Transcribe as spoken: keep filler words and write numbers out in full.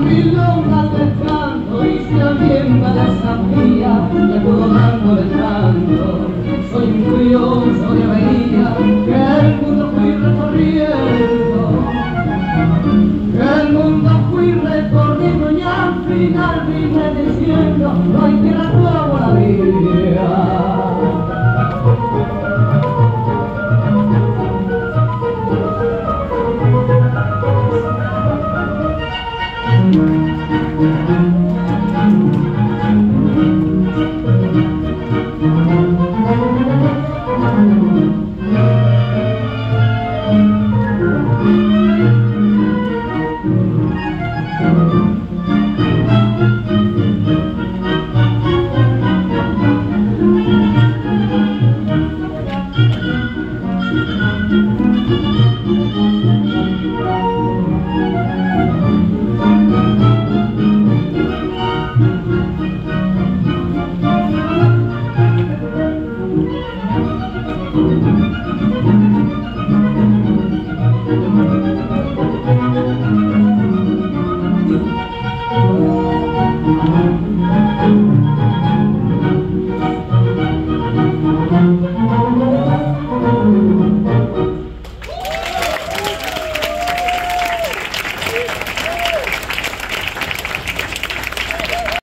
milongas del canto y si alguien me desafía, le puedo darlo de canto. Soy un curioso de avenida que el mundo fui recorriendo, que el mundo fui recorriendo y al final vine diciendo no hay tierra como la mía.